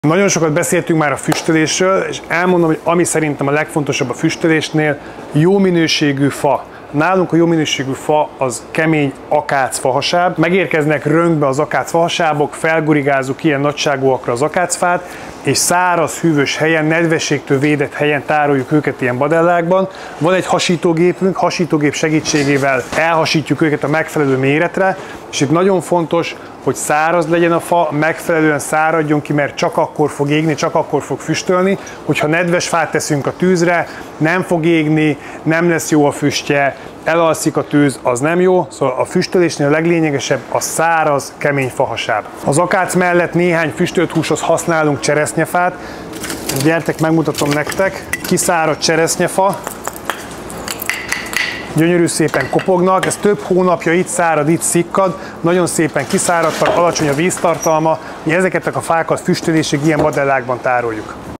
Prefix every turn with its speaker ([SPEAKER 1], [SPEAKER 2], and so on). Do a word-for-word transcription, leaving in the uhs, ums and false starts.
[SPEAKER 1] Nagyon sokat beszéltünk már a füstölésről, és elmondom, hogy ami szerintem a legfontosabb a füstölésnél, jó minőségű fa. Nálunk a jó minőségű fa az kemény akácfahasáb. Megérkeznek rönkbe az akácfahasábok, felgurigázzuk ilyen nagyságúakra az akácfát, és száraz, hűvös helyen, nedvességtől védett helyen tároljuk őket ilyen badellákban. Van egy hasítógépünk, hasítógép segítségével elhasítjuk őket a megfelelő méretre, és itt nagyon fontos, hogy száraz legyen a fa, megfelelően száradjon ki, mert csak akkor fog égni, csak akkor fog füstölni. Hogyha nedves fát teszünk a tűzre, nem fog égni, nem lesz jó a füstje, elalszik a tűz, az nem jó. Szóval a füstölésnél a leglényegesebb a száraz, kemény fahasáb. Az akác mellett néhány füstölt húshoz használunk cseresznyefát. Gyertek, megmutatom nektek. Kiszáradt cseresznyefa. Gyönyörű szépen kopognak, ez több hónapja itt szárad, itt szikkad, nagyon szépen kiszáradtak, alacsony a víztartalma, mi ezeket a fákat füstölésig ilyen badellákban tároljuk.